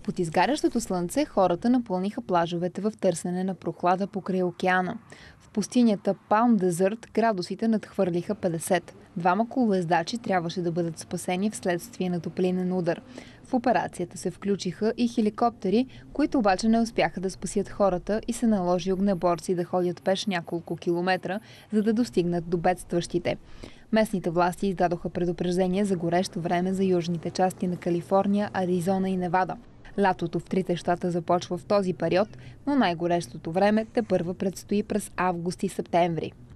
Под изгарящото слънце хората напълниха плажовете в търсене на прохлада покрай океана. В пустинята Палм Дезърт градусите надхвърлиха 50. Двама колоездачи трябваше да бъдат спасени вследствие на топлинен удар. В операцията се включиха и хеликоптери, които обаче не успяха да спасят хората и се наложи огнеборци да ходят пеш няколко километра, за да достигнат до бедстващите. Местните власти издадоха предупреждение за горещо време за южните части на Калифорния, Аризона и Невада. Лятото в трите щата започва в този период, но най-горещото време тепърва предстои през август и септември.